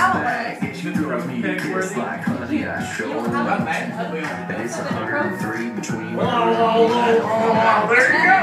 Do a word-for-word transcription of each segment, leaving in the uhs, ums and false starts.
It's like honey, I show it's one hundred three between. Whoa, whoa, whoa, whoa, there you go.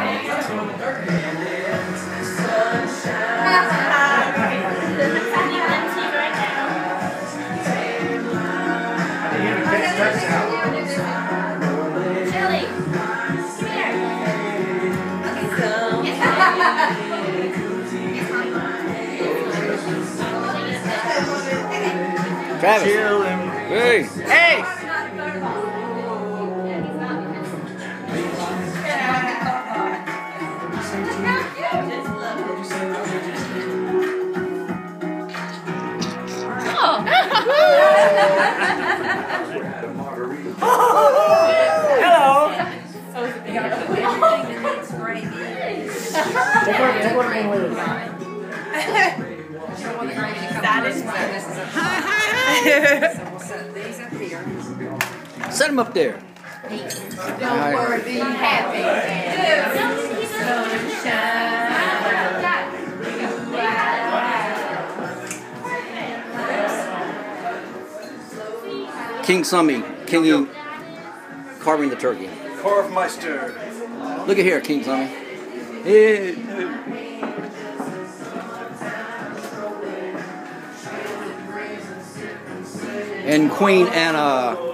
Travis. Chill him. Hey. Hey. Hello. Set him up there. Don't worry, be happy. King Summy, King carving the turkey. Korfmeister. Look at here, King Summy. Hey. And Queen Anna.